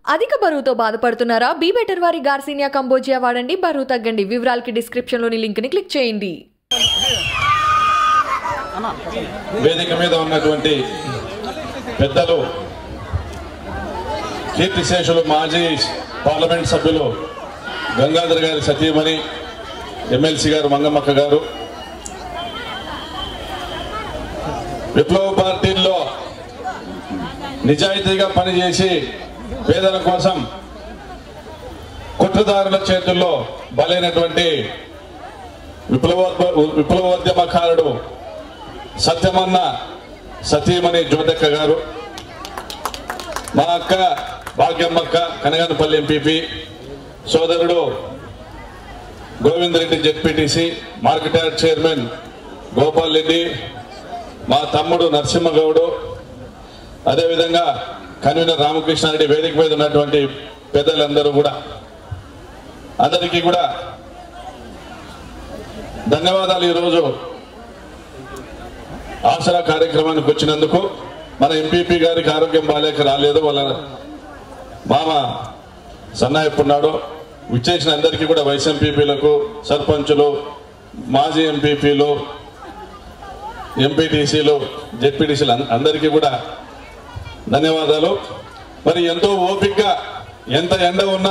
అధిక బరువుతో బాధపడుతున్నారా? బీ బెటర్ వారి గార్సినియా కంబోజియా వాడండి, బరువు తగ్గండి. వివరాలకి డిస్క్రిప్షన్ లోని లింక్ ని క్లిక్ చేయండి. వేదిక మీద ఉన్నటువంటి పెద్దలు, కీర్తిశేషులు మాజీ పార్లమెంట్ సభ్యులు గంగాధర్ గారి సతీమణి ఎమ్మెల్సీ గారు మంగమ్మక్క గారు, విప్లవ పార్టీల్లో నిజాయితీగా పనిచేసి పేదల కోసం కుట్రదారుల చేతుల్లో బలైనటువంటి విప్లవోద్యమకారుడు సత్యమన్న సతీమణి జ్యోతక్క గారు, మా అక్క భాగ్యమ్మక్క కనగనపల్లి ఎంపీపీ, సోదరుడు Govind Reddy ZPTC, market yard chairman Gopal Reddy, మా తమ్ముడు నరసింహగౌడు, అదేవిధంగా కన్వీనర్ రామకృష్ణారెడ్డి, వేదిక మీద ఉన్నటువంటి పెద్దలందరూ కూడా అందరికీ కూడా ధన్యవాదాలు. ఈరోజు ఆసరా కార్యక్రమానికి వచ్చినందుకు. మన ఎంపీపీ గారికి ఆరోగ్యం బాలేక రాలేదు, వాళ్ళ మామ సన్నాయిపున్నాడు. విచ్చేసిన అందరికీ కూడా వైస్ ఎంపీపీలకు, సర్పంచులు, మాజీ ఎంపీపీలు, ఎంపీటీసీలు, జెడ్పీటీసీలు అందరికీ కూడా ధన్యవాదాలు. మరి ఎంతో ఓపికగా, ఎంత ఎండ ఉన్నా,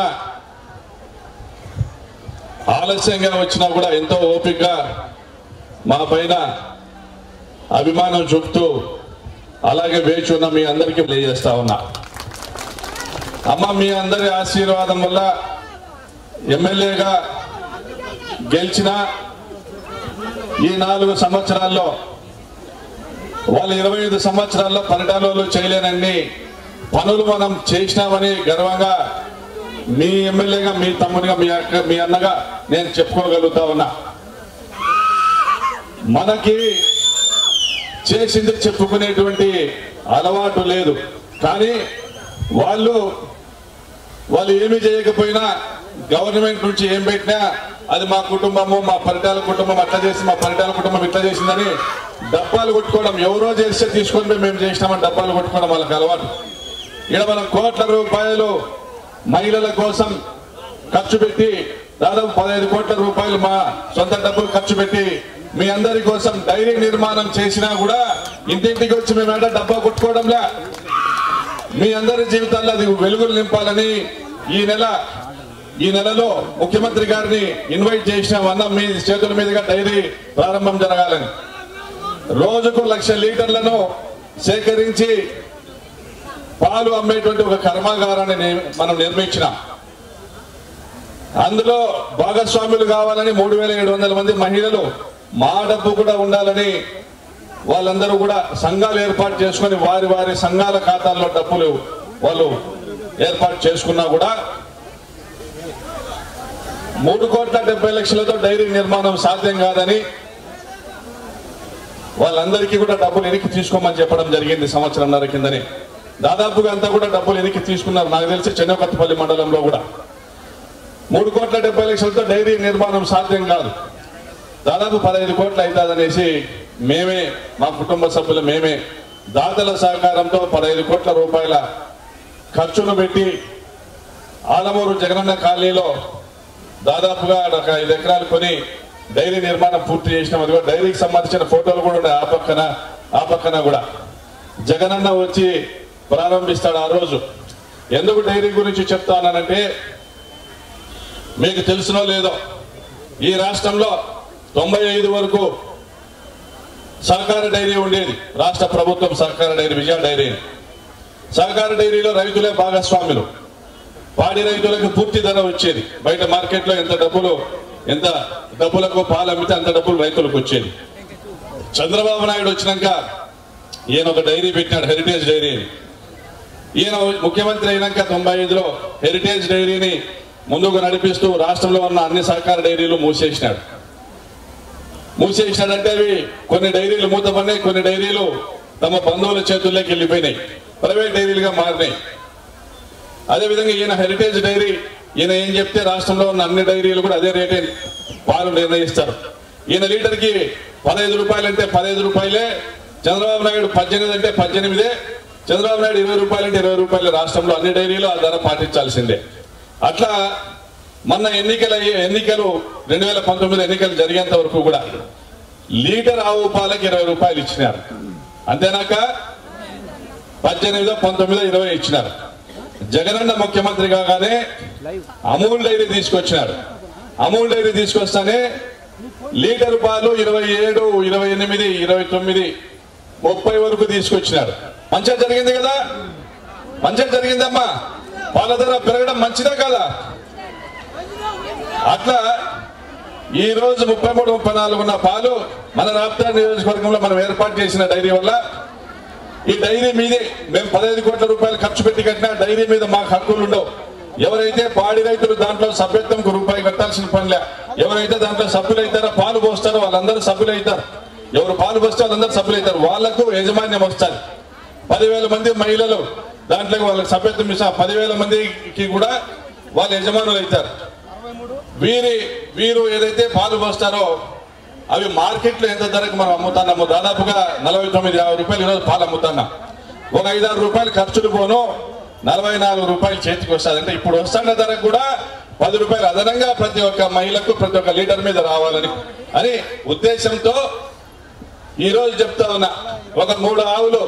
ఆలస్యంగా వచ్చినా కూడా ఎంతో ఓపికగా మా పైన అభిమానం చూపుతూ అలాగే వేచి ఉన్న మీ అందరికీ తెలియజేస్తా ఉన్నా. అమ్మ, మీ అందరి ఆశీర్వాదం వల్ల ఎమ్మెల్యేగా గెలిచిన ఈ 4 సంవత్సరాల్లో, వాళ్ళు 25 సంవత్సరాల్లో పరిటాలలో చేయలేనన్ని పనులు మనం చేసినామని గర్వంగా మీ ఎమ్మెల్యేగా, మీ తమ్ముడిగా, మీ అన్నగా నేను చెప్పుకోగలుగుతా ఉన్నా. మనకి చేసింది చెప్పుకునేటువంటి అలవాటు లేదు, కానీ వాళ్ళు ఏమి చేయకపోయినా గవర్నమెంట్ నుంచి ఏం పెట్టినా అది మా కుటుంబము, మా పరిటాల కుటుంబం అట్లా చేసి, మా పరిటాల కుటుంబం ఇట్లా చేసిందని డబ్బాలు కొట్టుకోవడం, ఎవరో చేస్తే తీసుకొని మేము చేసినామని డబ్బాలు కొట్టుకోవడం వాళ్ళకి అలవాటు. ఇక్కడ మనం కోట్ల రూపాయలు మహిళల కోసం ఖర్చు పెట్టి, దాదాపు 15 కోట్ల రూపాయలు మా సొంత డబ్బులు ఖర్చు పెట్టి మీ అందరి కోసం డైరీ నిర్మాణం చేసినా కూడా ఇంటింటికి వచ్చి మేము డబ్బా కొట్టుకోవడంలే. మీ అందరి జీవితాల్లో అది వెలుగులు నింపాలని ఈ నెలలో ముఖ్యమంత్రి గారిని ఇన్వైట్ చేసినామన్నా, మీ చేతుల మీదుగా డైరీ ప్రారంభం జరగాలని. రోజుకు 1,00,000 లీటర్లను సేకరించి పాలు అమ్మేటువంటి ఒక కర్మాగారాన్ని మనం నిర్మించినాం. అందులో భాగస్వాములు కావాలని 3,700 మంది మహిళలు, మా డబ్బు కూడా ఉండాలని వాళ్ళందరూ కూడా సంఘాలు ఏర్పాటు చేసుకుని వారి సంఘాల ఖాతాల్లో డబ్బులు వాళ్ళు ఏర్పాటు చేసుకున్నా కూడా 3,70,00,000తో డైరీ నిర్మాణం సాధ్యం కాదని వాళ్ళందరికీ కూడా డబ్బులు వెనక్కి తీసుకోమని చెప్పడం జరిగింది. సంవత్సరంన్నర కిందని దాదాపుగా అంతా కూడా డబ్బులు వెనక్కి తీసుకున్నారు. నాకు తెలిసి చెన్నకొత్తపల్లి మండలంలో కూడా 3,70,00,000తో డైరీ నిర్మాణం సాధ్యం కాదు, దాదాపు 15 కోట్లు అవుతుందనేసి మేమే, మా కుటుంబ సభ్యులు మేమే దాతల సహకారంతో 15 కోట్ల రూపాయల ఖర్చును పెట్టి ఆలమూరు జగనన్న కాలనీలో దాదాపుగా 5 ఎకరాలు కొని డైరీ నిర్మాణం పూర్తి చేసినాం. అది కూడా డైరీకి సంబంధించిన ఫోటోలు కూడా ఉన్నాయి. ఆ పక్కన కూడా జగనన్న వచ్చి ప్రారంభిస్తాడు ఆ రోజు. ఎందుకు డైరీ గురించి చెప్తానంటే, మీకు తెలుసునో లేదో, ఈ రాష్ట్రంలో 95 వరకు సహకార డైరీ ఉండేది. రాష్ట్ర ప్రభుత్వం సహకార డైరీ, విజయ డైరీ. సహకార డైరీలో రైతులే భాగస్వాములు. పాడి రైతులకు పూర్తి ధర వచ్చేది. బయట మార్కెట్లో ఎంత డబ్బులకు పాలు అమ్మితే అంత డబ్బులు రైతులకు వచ్చేది. చంద్రబాబు నాయుడు వచ్చినాక ఈయన ఒక డైరీ పెట్టినాడు, హెరిటేజ్ డైరీ. ఈయన ముఖ్యమంత్రి అయినాక 95లో హెరిటేజ్ డైరీని ముందుకు నడిపిస్తూ రాష్ట్రంలో ఉన్న అన్ని సహకార డైరీలు మూసేసినాడంటే అవి కొన్ని డైరీలు మూతపడినాయి, కొన్ని డైరీలు తమ బంధువుల చేతుల్లోకి వెళ్ళిపోయినాయి, ప్రైవేట్ డైరీలుగా మారినాయి. అదేవిధంగా ఈయన హెరిటేజ్ డైరీ, ఈయన ఏం చెప్తే రాష్ట్రంలో ఉన్న అన్ని డైరీలు కూడా అదే రేటే పాలు నిర్ణయిస్తారు. ఈయన లీటర్కి 15 రూపాయలు అంటే 15 రూపాయలే, చంద్రబాబు నాయుడు 18 అంటే 18, చంద్రబాబు నాయుడు 20 రూపాయలు అంటే 20 రూపాయలు రాష్ట్రంలో అన్ని డైరీలు ఆ ధర పాటించాల్సిందే. అట్లా మొన్న ఎన్నికలు 2019 ఎన్నికలు జరిగేంత వరకు కూడా లీటర్ ఆవు పాలకి 20 రూపాయలు ఇచ్చినారు. అంతేనాక 18, 19, 20 ఇచ్చినారు. జగనన్న ముఖ్యమంత్రి కాగానే అమూల్ డైరీ తీసుకొచ్చినారు. అమూల్ డైరీ తీసుకొస్తానే లీటర్ పాలు 27, 28, 29, 30 వరకు తీసుకొచ్చినారు. మంచిగా జరిగింది కదా, మంచిగా జరిగిందమ్మా. పాల ధర పెరగడం మంచిదా కదా? అట్లా ఈ రోజు 33, 34 ఉన్న పాలు మన రాప్తాడు నియోజకవర్గంలో మనం ఏర్పాటు చేసిన డైరీ వల్ల ఈ డైరీ మీదే మేము 15 కోట్ల రూపాయలు ఖర్చు పెట్టి కట్టిన డైరీ మీద మాకు హక్కులు ఉండవు. ఎవరైతే పాడి రైతులు దాంట్లో సభ్యత్వంకు రూపాయి కట్టాల్సిన పనిలే. ఎవరైతే దాంట్లో సభ్యులు అవుతారో పాలు పోస్తారో వాళ్ళందరూ సభ్యులు అవుతారు. ఎవరు పాలు పోస్తే వాళ్ళందరూ సభ్యులు అవుతారు. వాళ్లకు యాజమాన్యం వస్తారు. 10,000 మంది మహిళలు దాంట్లో వాళ్ళకి సభ్యత్వం ఇస్తా 10,000 మందికి కూడా వాళ్ళు యజమానులు అవుతారు. వీరు ఏదైతే పాలు పోస్తారో అవి మార్కెట్లో ఎంత ధరకు మనం అమ్ముతున్నాము, దాదాపుగా 49-50 రూపాయలు ఈరోజు పాలు అమ్ముతున్నాం. ఒక 5-6 రూపాయలు ఖర్చులు పోను 44 రూపాయలు చేతికి వస్తుంది. అంటే ఇప్పుడు వస్తున్న ధరకు కూడా 10 రూపాయలు అదనంగా ప్రతి ఒక్క మహిళకు ప్రతి ఒక్క లీటర్ మీద రావాలని ఉద్దేశంతో ఈ రోజు చెప్తా ఉన్నా. ఒక 3 ఆవులు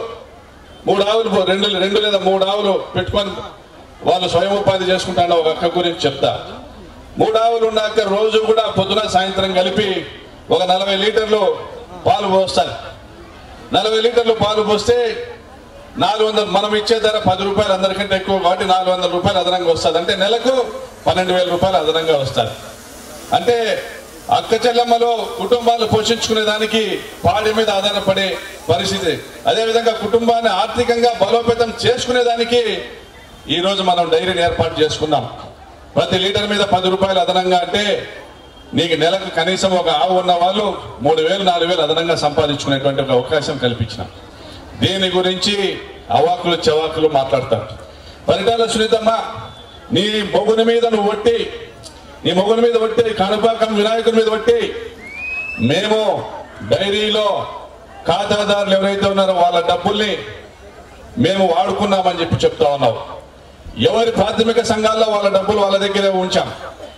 2 లేదా 3 ఆవులు పెట్టుకొని వాళ్ళు స్వయం ఉపాధి చేసుకుంటాను. ఒక అక్క గురించి చెప్తా. 3 ఆవులు ఉన్నాక రోజు కూడా పొద్దున సాయంత్రం కలిపి ఒక 40 లీటర్లు పాలు పోస్తారు. 40 లీటర్లు పాలు పోస్తే 400, మనం ఇచ్చే ధర 10 రూపాయలు అందరికంటే ఎక్కువ కాబట్టి 400 రూపాయలు అదనంగా వస్తుంది. అంటే నెలకు 12,000 రూపాయలు అదనంగా వస్తుంది. అంటే అక్క చెల్లెమ్మలో కుటుంబాలు పోషించుకునే దానికి పాడి మీద ఆధారపడే పరిస్థితి. అదేవిధంగా కుటుంబాన్ని ఆర్థికంగా బలోపేతం చేసుకునే దానికి ఈ రోజు మనం డైరీని ఏర్పాటు చేసుకున్నాం. ప్రతి లీటర్ మీద 10 రూపాయలు అదనంగా అంటే నీకు నెలకు కనీసం ఒక ఆవు ఉన్న వాళ్ళు 3,000, 4,000 అదనంగా సంపాదించుకునేటువంటి ఒక అవకాశం కల్పించినాం. దీని గురించి అవాకులు చవాకులు మాట్లాడతారు. పరిటాల సునీతమ్మ నీ మొగుని మీద నువ్వు ఒట్టి కనుపాకం వినాయకుని మీద ఒట్టి మేము డైరీలో ఖాతాదారులు ఎవరైతే ఉన్నారో వాళ్ళ డబ్బుల్ని మేము వాడుకున్నామని చెప్తా ఉన్నావు. ఎవరి ప్రాథమిక సంఘాల్లో వాళ్ళ డబ్బులు వాళ్ళ దగ్గరే ఉంచాం.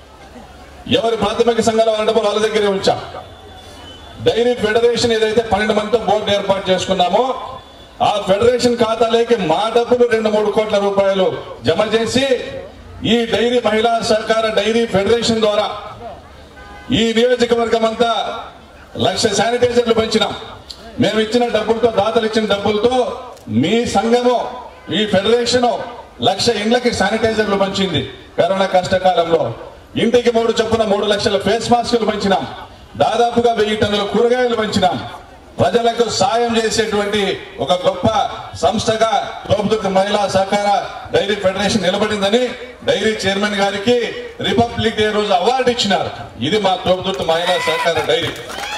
డైరీ ఫెడరేషన్ ఏదైతే 12 మందితో బోర్డు ఏర్పాటు చేసుకున్నామో ఆ ఫెడరేషన్ ఖాతాలోకి మా డబ్బులు 2-3 కోట్ల రూపాయలు జమ చేసి ఈ డైరీ మహిళా సహకార డైరీ ఫెడరేషన్ ద్వారా ఈ నియోజకవర్గం అంతా 1,00,000 శానిటైజర్లు పంచినాం. మేము ఇచ్చిన డబ్బులతో, దాతలు ఇచ్చిన డబ్బులతో మీ సంఘము ఈ ఫెడరేషన్ 1,00,000 ఇండ్లకి శానిటైజర్లు పంచింది. కరోనా కష్టకాలంలో ఇంటికి 3 చొప్పున 3 లక్షల ఫేస్ మాస్కులు పంచినాం. దాదాపుగా 1000 టన్నుల కూరగాయలు పంచినాం. ప్రజలకు సాయం చేసేటువంటి ఒక గొప్ప సంస్థగా తోపుదుర్తి మహిళా సహకార డైరీ ఫెడరేషన్ నిలబడిందని డైరీ చైర్మన్ గారికి రిపబ్లిక్ డే రోజు అవార్డు ఇచ్చినారు. ఇది మా తోపుదుర్తి మహిళా సహకార డైరీ.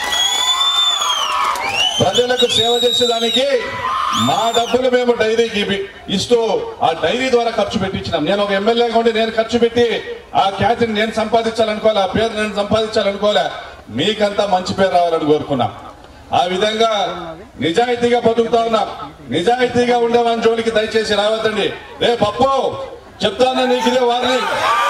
ప్రజలకు సేవ చేసేదానికి మా డబ్బులు మేము డైరీకి ఇస్తూ ఆ డైరీ ద్వారా ఖర్చు పెట్టించినాం. నేను ఒక ఎమ్మెల్యేగా ఉండి నేను ఖర్చు పెట్టి ఆ ఖ్యాతిని నేను సంపాదించాలనుకోలే, ఆ పేరు నేను సంపాదించాలనుకోలే, మీకంతా మంచి పేరు రావాలని కోరుకున్నాం. ఆ విధంగా నిజాయితీగా బతుకుతా ఉన్నాం. నిజాయితీగా ఉండేవాని జోలికి దయచేసి రావద్దండి. రే పప్పు చెప్తాను, నీకిదే వార్నింగ్.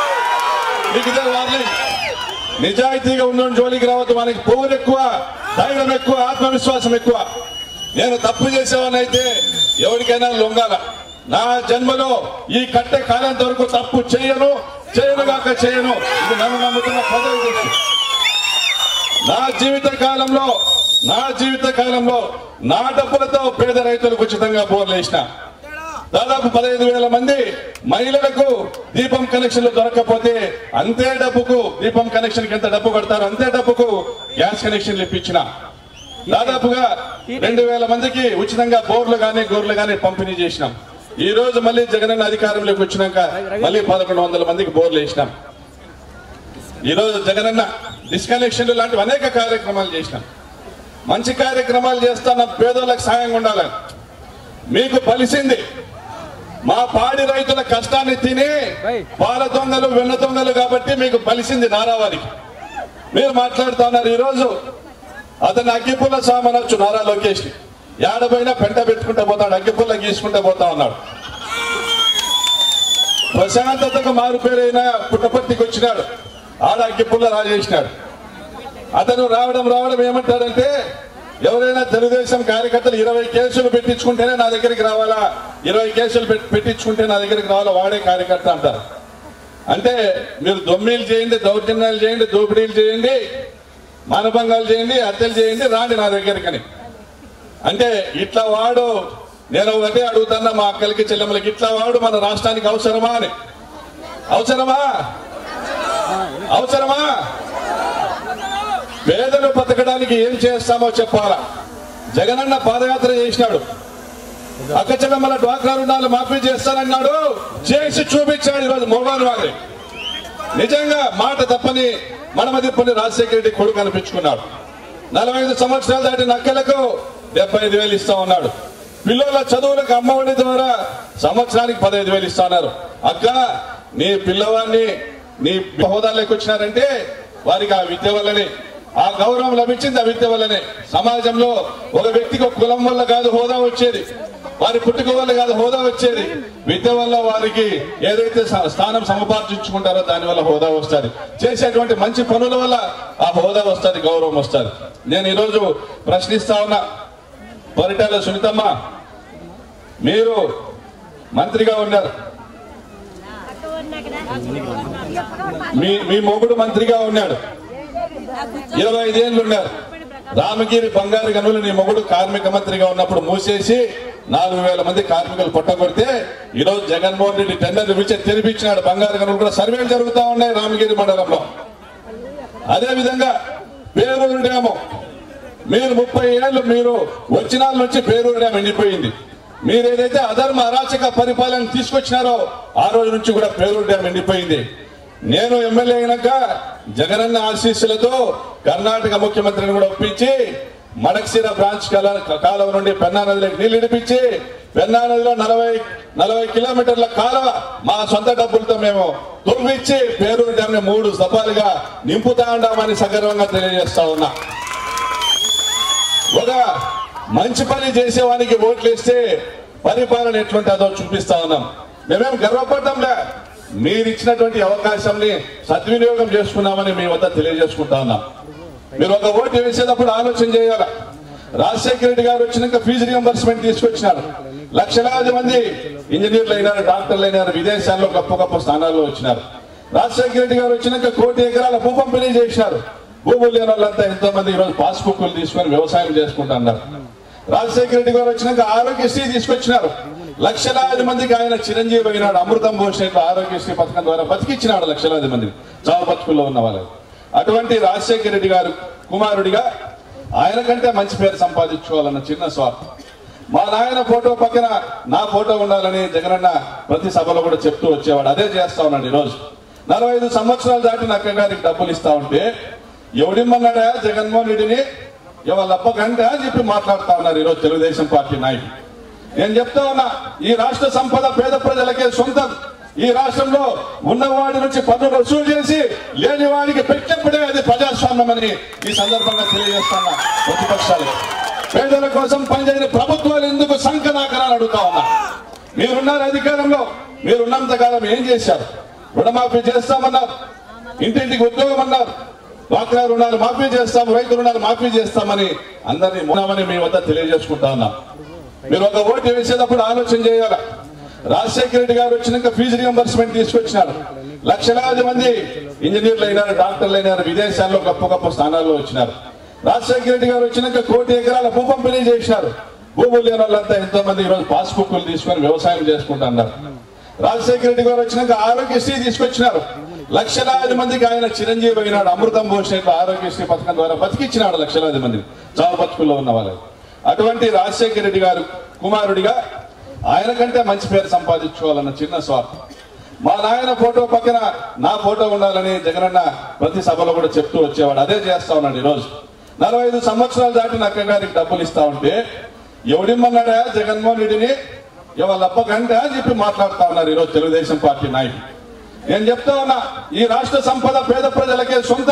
నిజాయితీగా ఉన్న జోలికి రావద్దు. మనకి పువ్వులు ఎక్కువ, ధైర్యం ఎక్కువ, ఆత్మవిశ్వాసం ఎక్కువ. నేను తప్పు చేసేవానైతే ఎవరికైనా లొంగాల. నా జన్మలో ఈ కట్టె కాలంత వరకు తప్పు చేయను ఇది నన్ను నమ్ముతున్న ప్రజలు తెలుసు. నా జీవిత కాలంలో నా డబ్బులతో పేద రైతులకు ఉచితంగా బోర్లు వేసిన. దాదాపు 15,000 మంది మహిళలకు దీపం కనెక్షన్లు దొరకకపోతే అంతే డబ్బుకు దీపం కనెక్షన్ కి ఎంత డబ్బు కడతారు అంతే డబ్బుకు గ్యాస్ కనెక్షన్లు ఇప్పించిన. దాదాపుగా 2,000 మందికి ఉచితంగా బోర్లు గానీ గోర్లు గానీ పంపిణీ చేసినాం. ఈ రోజు మళ్ళీ జగనన్న అధికారంలోకి వచ్చినాక మళ్ళీ 1,100 మందికి బోర్లు వేసినాం. ఈ రోజు జగనన్న డిస్కనెక్షన్లు లాంటివి అనేక కార్యక్రమాలు చేసినాం. మంచి కార్యక్రమాలు చేస్తున్న పేదోళ్ళకి సాయంగా ఉండాలని మీకు పలిసింది. మా పాడి రైతుల కష్టాన్ని తిని పాల దొంగలు వెన్న దొంగలు కాబట్టి మీకు పలిసింది నారావారికి. మీరు మాట్లాడుతున్నారు. ఈ రోజు అతను అగ్గిపుల్ల సామనొచ్చు నారా లోకేష్. ఏడపోయినా పెంట పెట్టుకుంటూ పోతాడు, అగ్గిపుల్ల గీసుకుంటూ పోతా ఉన్నాడు. ప్రశాంతతకు మారుపేరైన పుట్టపర్తికి వచ్చినాడు, ఆడ అగ్గిపుల్ల రాజేసినాడు. అతను రావడం ఏమంటాడంటే, ఎవరైనా తెలుగుదేశం కార్యకర్తలు 20 కేసులు పెట్టించుకుంటేనే నా దగ్గరికి రావాలా, 20 కేసులు పెట్టించుకుంటే నా దగ్గరికి రావాలా, వాడే కార్యకర్త అంటారు. అంటే మీరు దొమ్మీలు చేయండి, దౌర్జన్యాలు చేయండి, దోపిడీలు చేయండి, మానభంగాలు చేయండి, హత్యలు చేయండి, రాండి నా దగ్గరికని. అంటే ఇట్లా వాడు, నేను ఒకటే అడుగుతున్నా మా అక్కలకి చెల్లెమ్మలకి, ఇట్లా వాడు మన రాష్ట్రానికి అవసరమా అని. అవసరమా? పేదలు బతకడానికి ఏం చేస్తామో చెప్పాలా. జగనన్న పాదయాత్ర చేసినాడు, అక్క చెల్లెమ్మల డ్వాక్రా రుణాలు మాఫీ చేస్తానన్నాడు, చేసి చూపించాడు. ఈరోజు మోగాను వారి నిజంగా మాట తప్పని మనమ తిప్పని రాజశేఖర రెడ్డి కొడుకు అనిపించుకున్నాడు. 45 సంవత్సరాలు దాటిన అక్కలకు 75,000 ఇస్తా ఉన్నాడు. పిల్లల చదువులకు అమ్మఒడి ద్వారా సంవత్సరానికి 15,000 ఇస్తా ఉన్నారు. అక్క, నీ పిల్లవాడిని నీ హోదాలోకి వచ్చినారంటే వారికి ఆ విద్య వల్లనే, ఆ గౌరవం లభించింది ఆ విద్య వల్లనే. సమాజంలో ఒక వ్యక్తికి ఒక కులం వల్ల కాదు హోదా వచ్చేది, వారి పుట్టుక వల్ల కాదు హోదా వచ్చేది, విద్య వల్ల వారికి ఏదైతే స్థానం సముపార్జించుకుంటారో దాని వల్ల హోదా వస్తుంది. చేసేటువంటి మంచి పనుల వల్ల ఆ హోదా వస్తుంది, గౌరవం వస్తుంది. నేను ఈరోజు ప్రశ్నిస్తా ఉన్నా, పరిటాల సునీతమ్మ, మీరు మంత్రిగా ఉన్నారు, మీ మొగుడు మంత్రిగా ఉన్నాడు, 25 ఏళ్ళు ఉన్నారు. రామగిరి బంగారు గనులు నీ మొగుడు కార్మిక మంత్రిగా ఉన్నప్పుడు మూసేసి 4,000 మంది కార్మికులు పట్టగొడితే ఈరోజు జగన్మోహన్ రెడ్డి టెండర్లు పిలిచి తెరిపించినాడు. బంగారు గనులు కూడా సర్వేలు జరుగుతూ ఉన్నాయి రామగిరి మండలంలో. అదే విధంగా పేరూరు డ్యాము, మీరు 30 ఏళ్ళు మీరు వచ్చిన నుంచి పేరూరు డ్యామ్ ఎండిపోయింది. మీరు ఏదైతే అధర్మ అరాచక పరిపాలన తీసుకొచ్చినారో ఆ రోజు నుంచి కూడా పేరూరు డ్యామ్ ఎండిపోయింది. నేను ఎమ్మెల్యే అయినాక జగనన్న ఆశీస్సులతో కర్ణాటక ముఖ్యమంత్రిని కూడా ఒప్పించి మడక్సిర బ్రాంచ్ కాలువ నుండి పెన్నా నదిలోకి నీళ్లు ఇడిపించి పెన్నా నదిలో 40 కిలోమీటర్ల కాలువ మా సొంత డబ్బులతో మేము తొవ్విచ్చి పేరూరు డ్యామ్ 3 దఫాలుగా నింపుతా ఉన్నామని సగర్వంగా తెలియజేస్తా ఉన్నా. ఒక మంచి పని చేసేవానికి ఓట్లేస్తే పరిపాలన ఎట్లుంటుందో చూపిస్తా ఉన్నాం. మేమేం గర్వపడ్డంలే, మీరు ఇచ్చినటువంటి అవకాశాన్ని సద్వినియోగం చేసుకున్నామని మీ వద్ద తెలియజేసుకుంటా ఉన్నాం. మీరు ఒక ఓటు వేసేటప్పుడు ఆలోచన చేయాలి. రాజశేఖర రెడ్డి గారు వచ్చినాక ఫీజు రియంబర్స్మెంట్ తీసుకొచ్చినారు. లక్షలాది మంది ఇంజనీర్లు అయినారు, డాక్టర్లు అయినారు, విదేశాల్లో గొప్ప స్థానాల్లో వచ్చినారు. రాజశేఖర రెడ్డి గారు వచ్చినాక 1 కోటి ఎకరాల భూ పంపిణీ చేసినారు. భూములు లేని వాళ్ళంతా ఎంతో మంది ఈరోజు పాస్బుక్లు తీసుకొని వ్యవసాయం చేసుకుంటున్నారు. రాజశేఖర రెడ్డి గారు వచ్చినాక ఆరోగ్యశ్రీ తీసుకొచ్చినారు. లక్షలాది మందికి ఆయన చిరంజీవి అయినాడు. అమృతం పోషణ ఆరోగ్యశ్రీ పథకం ద్వారా బతికిచ్చినాడు లక్షలాది మందిని, చావు బతుకుల్లో ఉన్న వాళ్ళకి. అటువంటి రాజశేఖర రెడ్డి గారు కుమారుడిగా ఆయన కంటే మంచి పేరు సంపాదించుకోవాలన్న చిన్న స్వార్థం. మా నాయన ఫోటో పక్కన నా ఫోటో ఉండాలని జగనన్న ప్రతి సభలో కూడా చెప్తూ వచ్చేవాడు. అదే చేస్తా ఉన్నాడు. ఈరోజు 45 సంవత్సరాలు దాటిన అక్క గారికి డబ్బులు ఇస్తా ఉంటే ఎవడిమ్మన్నాడా జగన్మోహన్ రెడ్డిని, ఎవళ్ళప్ప గంట అని చెప్పి మాట్లాడుతా ఉన్నారు ఈరోజు తెలుగుదేశం పార్టీ నాయకులు. నేను చెప్తా ఉన్నా, ఈ రాష్ట్ర సంపద పేద ప్రజలకే సొంతం. ఈ రాష్ట్రంలో ఉన్నవాడి నుంచి పన్నులు వసూలు చేసి లేని వాడికి పెట్టినప్పుడే అది ప్రజాస్వామ్యం అని ఈ సందర్భంగా తెలియజేస్తున్నా. ప్రతిపక్షాలు పేదల కోసం పనిచేయని ప్రభుత్వాలు ఎందుకు సంకనాకరాలు అడుగుతా ఉన్నా. మీరున్నారు అధికారంలో, మీరున్నంత కాలం ఏం చేశారు? రుణమాఫీ చేస్తామన్నారు, ఇంటింటికి ఉద్యోగం అన్నారు, డ్వాక్రా రుణాలు మాఫీ చేస్తాం, రైతు రుణాలు మాఫీ చేస్తామని అందరినీ మునమని మీ వద్ద తెలియజేసుకుంటా ఉన్నాం. మీరు ఒక ఓటు వేసేటప్పుడు ఆలోచన చేయాలి. రాజశేఖర రెడ్డి గారు వచ్చినాక ఫీజు రియంబర్స్మెంట్ తీసుకొచ్చినారు. లక్షలాది మంది ఇంజనీర్లు అయినారు, డాక్టర్లు అయినారు, విదేశాల్లో గొప్ప స్థానాల్లో వచ్చినారు. రాజశేఖర రెడ్డి గారు వచ్చినాక 1 కోటి ఎకరాల భూ పంపిణీ చేసినారు. భూములు లేని వాళ్ళంతా ఎంతో మంది ఈరోజు పాస్బుక్లు తీసుకొని వ్యవసాయం చేసుకుంటున్నారు. రాజశేఖర రెడ్డి గారు వచ్చినాక ఆరోగ్యశ్రీ తీసుకొచ్చినారు. లక్షలాది మందికి ఆయన చిరంజీవి అయినాడు. అమృతం పోషణ ఆరోగ్యశ్రీ పథకం ద్వారా బతికిచ్చినాడు లక్షలాది మందిని, చావు బతుకుల్లో ఉన్న వాళ్ళకి. అటువంటి రాజశేఖర రెడ్డి గారు కుమారుడిగా ఆయన కంటే మంచి పేరు సంపాదించుకోవాలన్న చిన్న స్వార్థం. మా నాయన ఫోటో పక్కన నా ఫోటో ఉండాలని జగనన్న ప్రతి సభలో కూడా చెప్తూ వచ్చేవాడు. అదే చేస్తా ఉన్నాడు. ఈరోజు 45 సంవత్సరాలు దాటిన అక్క గారికి డబ్బులు ఇస్తా ఉంటే ఎవడిమ్మన్నాడా జగన్మోహన్ రెడ్డిని, ఎవళ్ళప్ప గంట అని చెప్పి మాట్లాడుతా ఉన్నారు ఈరోజు తెలుగుదేశం పార్టీ నాయకులు. నేను చెప్తా ఉన్నా, ఈ రాష్ట్ర సంపద పేద ప్రజలకే సొంతం.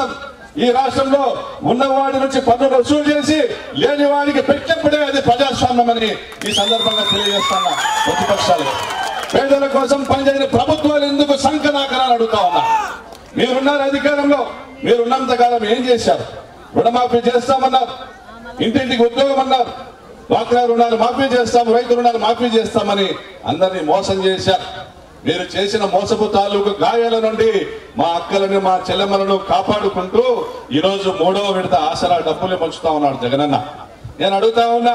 ఈ రాష్ట్రంలో ఉన్నవాడి నుంచి పన్నులు వసూలు చేసి లేని వాడికి పెట్టినప్పుడే అది ప్రజాస్వామ్యమని ఈ సందర్భంగా తెలియజేస్తున్నా. ప్రతిపక్షాలు పేదల కోసం పనిచేసిన ప్రభుత్వాలు ఎందుకు సంకనాకరాలు అడుగుతా ఉన్నా. మీరున్నారు అధికారంలో, మీరున్నంత కాలం ఏం చేశారు? రుణమాఫీ చేస్తామన్నారు, ఇంటింటికి ఉద్యోగం అన్నారు, డ్వాక్రా రుణాలు మాఫీ చేస్తాం, రైతు రుణాలు మాఫీ చేస్తామని అందరినీ మోసం చేశారు. మీరు చేసిన మోసపు తాలూకు గాయాల నుండి మా అక్కలను మా చెల్లెమ్మలను కాపాడుకుంటూ ఈరోజు 3వ విడత ఆసరా డబ్బులు పంచుతా ఉన్నాడు జగనన్న. నేను అడుగుతా ఉన్నా,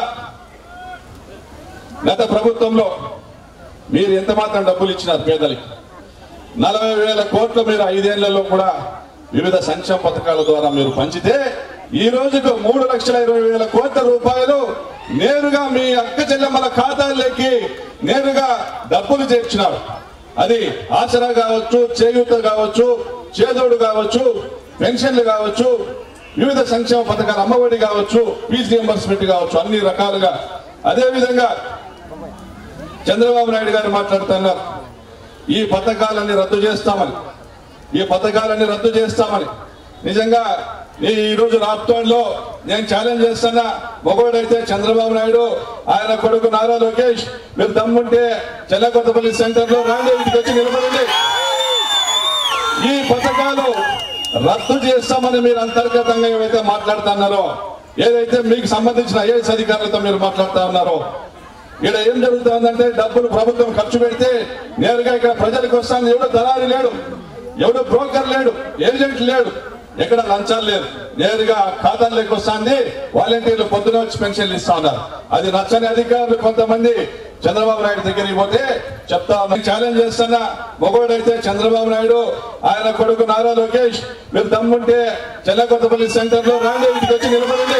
గత ప్రభుత్వంలో మీరు ఎంత మాత్రం డబ్బులు ఇచ్చినారు పేదలకి? 40,000 కోట్లు మీరు 5 ఏళ్లలో కూడా వివిధ సంక్షేమ పథకాల ద్వారా మీరు పంచితే ఈ రోజుకు 3,20,000 కోట్ల రూపాయలు నేరుగా మీ అక్క చెల్లెమ్మల ఖాతాల్లోకి నేరుగా డబ్బులు చేర్చినారు. అది ఆసరా కావచ్చు, చేయూత కావచ్చు, చేదోడు కావచ్చు, పెన్షన్లు కావచ్చు, వివిధ సంక్షేమ పథకాలు, అమ్మఒడి కావచ్చు, ఫీజు రియంబర్స్మెంట్ కావచ్చు, అన్ని రకాలుగా. అదేవిధంగా చంద్రబాబు నాయుడు గారు మాట్లాడుతున్నారు, ఈ పథకాలన్నీ రద్దు చేస్తామని, ఈ పథకాలన్నీ రద్దు చేస్తామని. నిజంగా ఈ రోజు రాప్తాడులో నేను ఛాలెంజ్ చేస్తున్నా, మగోడైతే చంద్రబాబు నాయుడు, ఆయన కొడుకు నారా లోకేష్, మీరు దమ్ముంటే చెల్లకొత్తపల్లి సెంటర్ లో రాండి, ఇంటికి వచ్చి నిలబడండి. ఈ పథకాలు రద్దు చేస్తామని మీరు అంతర్గతంగా ఏవైతే మాట్లాడుతున్నారో, ఏదైతే మీకు సంబంధించిన ఐఏఎస్ అధికారులతో మీరు మాట్లాడుతా ఉన్నారో, ఇక్కడ ఏం జరుగుతుందంటే డబ్బులు ప్రభుత్వం ఖర్చు పెడితే నేరుగా ఇక్కడ ప్రజలకు వస్తాను. ఎవడు దళారి లేడు, ఎవడు బ్రోకర్ లేడు, ఏజెంట్ లేడు, ఎక్కడ లంచాలు లేదు, నేరుగా ఖాతాల్లోకి వస్తుంది. వాలంటీర్లు పొద్దున వచ్చి పెన్షన్లు ఇస్తా ఉన్నారు. అది నచ్చని అధికారులు కొంతమంది చంద్రబాబు నాయుడు దగ్గరికి పోతే చెప్తా ఉన్నా, ఛాలెంజ్ చేస్తున్నా, మగోడైతే చంద్రబాబు నాయుడు, ఆయన కొడుకు నారా లోకేష్, మీరు దమ్ముంటే చెల్లకొత్తపల్లి సెంటర్ లో రాండి, ఇంటికి వచ్చి నిలబడండి.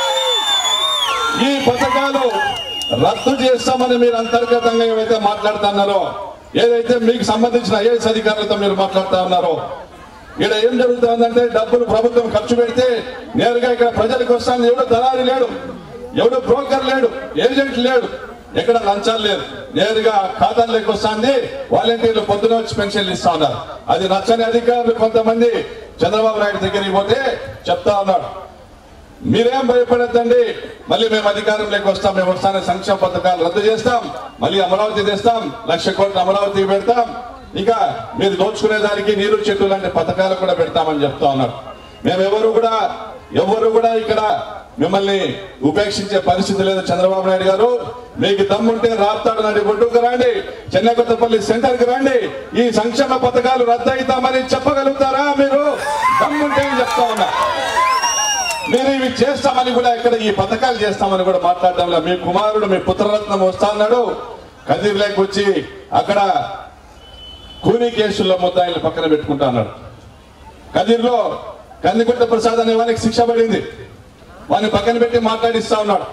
ఈ పథకాలు రద్దు చేస్తామని మీరు అంతర్గతంగా ఏవైతే మాట్లాడుతున్నారో, ఏదైతే మీకు సంబంధించిన ఐఏఎస్ అధికారులతో మీరు మాట్లాడుతా ఉన్నారో, ఇక్కడ ఏం జరుగుతుందంటే డబ్బులు ప్రభుత్వం ఖర్చు పెడితే నేరుగా ఇక్కడ ప్రజలకు వస్తాను. ఎవడు దళారి లేడు, ఎవడు బ్రోకర్ లేడు, ఏజెంట్ లేడు, ఎక్కడ లంచాలు లేదు, నేరుగా ఖాతాల్లోకి వస్తుంది. వాలంటీర్లు పొద్దున వచ్చి పెన్షన్లు ఇస్తా ఉన్నారు. అది నచ్చని అధికారులు కొంతమంది చంద్రబాబు నాయుడు దగ్గరికి పోతే చెప్తా ఉన్నాడు, మీరేం భయపడద్దండి, మళ్ళీ మేము అధికారంలోకి వస్తాం, మేము వస్తానే సంక్షేమ పథకాలు రద్దు చేస్తాం, మళ్ళీ అమరావతి తెస్తాం, 1,00,000 కోట్లు అమరావతికి పెడతాం, ఇక మీరు దోచుకునే దానికి నీరు చెట్టు లాంటి పథకాలు కూడా పెడతామని చెప్తా ఉన్నారు. మేము ఎవరు కూడా ఇక్కడ మిమ్మల్ని ఉపేక్షించే పరిస్థితి లేదు. చంద్రబాబు నాయుడు గారు, మీకు దమ్ముంటే రాప్తాడు నాటి ఒడ్డుకు రండి, చెన్నకొత్తపల్లి సెంటర్ కి రండి, ఈ సంక్షేమ పథకాలు రద్దు అవుతామని చెప్పగలుగుతారా? మీరు దమ్ముంటే అని చెప్తా ఉన్నా. మీరు ఇవి చేస్తామని కూడా, ఇక్కడ ఈ పథకాలు చేస్తామని కూడా మాట్లాడడంలో మీ కుమారుడు, మీ పుత్రరత్నం వస్తా అన్నాడు, కదిర్లోకి వచ్చి అక్కడ కూనీ కేసుల్లో ముద్దాయిల్ని పక్కన పెట్టుకుంటా అన్నాడు. కదిర్లో కందికుంట ప్రసాద్ అనే వానికి శిక్ష పడింది, వాడిని పక్కన పెట్టి మాట్లాడిస్తా ఉన్నాడు,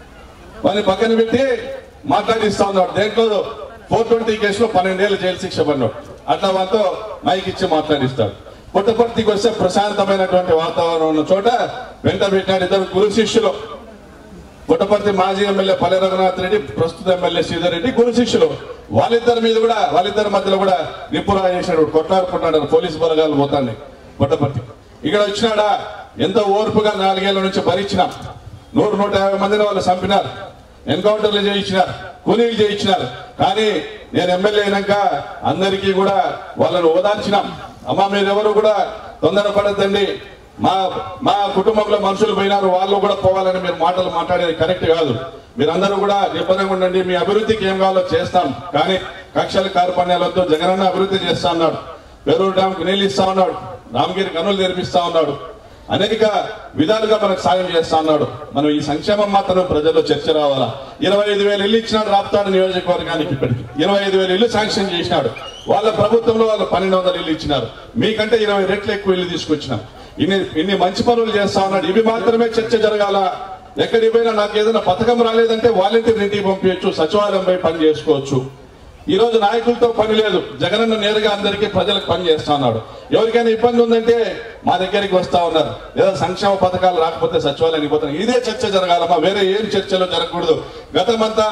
దేంట్లో 420 కేసులో 12 ఏళ్ళు జైలు శిక్ష పడినాడు. అట్లా వాళ్ళతో మైక్ ఇచ్చి మాట్లాడిస్తాడు. పుట్టపర్తికి వస్తే ప్రశాంతమైనటువంటి వాతావరణం ఉన్న చోట వెంట పెట్టినాడు 2 గురు శిష్యులు. పుట్టపర్తి మాజీ ఎమ్మెల్యే పల్లె రఘునాథ్ రెడ్డి, ప్రస్తుత ఎమ్మెల్యే శ్రీధర్ రెడ్డి గురు శిష్యులు. వాళ్ళిద్దరి మధ్యలో కూడా నిప్పురా చేసినాడు, కొట్లాడుకుంటున్నాడు. పోలీసు బలగాలు పోతాండి పుట్టపర్తి. ఇక్కడ వచ్చినాడా, ఎంతో ఓర్పుగా 4 ఏళ్ల నుంచి భరించినాం. 100-150 మందిని వాళ్ళు చంపినారు, ఎన్కౌంటర్లు చేయించినారు, కూలీలు చేయించినారు. కానీ నేను ఎమ్మెల్యే అయినాక అందరికీ కూడా వాళ్ళను ఓదార్చినాం. అమ్మా, మీరెవరు కూడా తొందరపడద్దండి, మా కుటుంబంలో మనుషులు పోయినారు, వాళ్ళు కూడా పోవాలని మీరు మాటలు మాట్లాడేది కరెక్ట్ కాదు. మీరందరూ కూడా నిబ్బరంగా ఉండండి, మీ అభివృద్ధికి ఏం కావాలో చేస్తాం, కానీ కక్షలు కార్పణ్యాలతో జగనన్న అభివృద్ధి చేస్తా ఉన్నాడు, పేరూరు డ్యాంకు నీళ్ళు ఇస్తా ఉన్నాడు, రామగిరి గనులు తెరిపిస్తా ఉన్నాడు, అనేక విధాలుగా మనకు సాయం చేస్తా ఉన్నాడు. మనం ఈ సంక్షేమం మాత్రం ప్రజల్లో చర్చ రావాలా. 25,000 ఇల్లు ఇచ్చినాడు రాప్తాడు నియోజకవర్గానికి. ఇప్పటికి 25,000 ఇల్లు శాంక్షన్ చేసినాడు. వాళ్ళ ప్రభుత్వంలో వాళ్ళు 1,200 ఇల్లు ఇచ్చినారు. మీకంటే 20 రెట్లు ఎక్కువ ఇల్లు తీసుకొచ్చినాం. ఇన్ని మంచి పనులు చేస్తా ఉన్నాడు. ఇవి మాత్రమే చర్చ జరగాల. ఎక్కడికి పోయినా నాకు ఏదైనా పథకం రాలేదంటే వాలంటీర్ ఇంటికి పంపించచ్చు, సచివాలయంపై పని చేసుకోవచ్చు. ఈ రోజు నాయకులతో పని లేదు, జగనన్న నేరుగా అందరికీ ప్రజలకు పని చేస్తా ఉన్నాడు. ఎవరికైనా ఇబ్బంది ఉందంటే మా దగ్గరికి వస్తా ఉన్నారు, లేదా సంక్షేమ పథకాలు రాకపోతే సచివాలయానికి పోతున్నారు. ఇదే చర్చ జరగాలమ్మా, వేరే ఏం చర్చలో జరగకూడదు. గతమంతా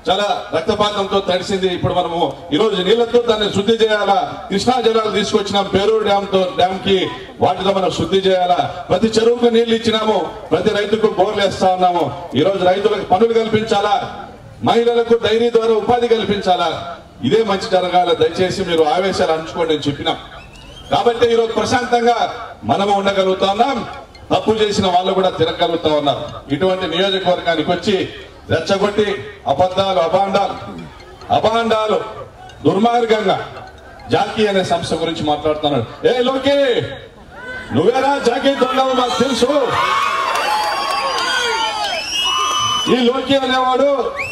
చాలా రక్తపాతంతో తడిసింది. ఇప్పుడు మనము ఈరోజు నీళ్లతో దాన్ని శుద్ధి చేయాలా. కృష్ణా జలాలు తీసుకొచ్చినాం పేరూరు డ్యామ్ కి, వాటితో మనం శుద్ధి చేయాలా. ప్రతి చెరువుకు నీళ్లు ఇచ్చినాము, ప్రతి రైతుకు బోర్లు వేస్తా ఉన్నాము. ఈరోజు రైతులకు పనులు కల్పించాలా, మహిళలకు డైరీ ద్వారా ఉపాధి కల్పించాలా. ఇదే మంచి జరగాల. దయచేసి మీరు ఆవేశాలు అంచుకోండి అని చెప్పినాం. కాబట్టి ఈరోజు ప్రశాంతంగా మనము ఉండగలుగుతా ఉన్నాం, తప్పు చేసిన వాళ్ళు కూడా తిరగలుగుతా ఉన్నారు. ఇటువంటి నియోజకవర్గానికి వచ్చి రెచ్చగొట్టి అబద్ధాలు అభాండాలు దుర్మార్గంగా జాకీ అనే సంస్థ గురించి మాట్లాడుతున్నాడు. ఏ లోకి, నువ్వేరా జాకీ దొంగవు మాకు తెలుసు. ఈ లోకి అనేవాడు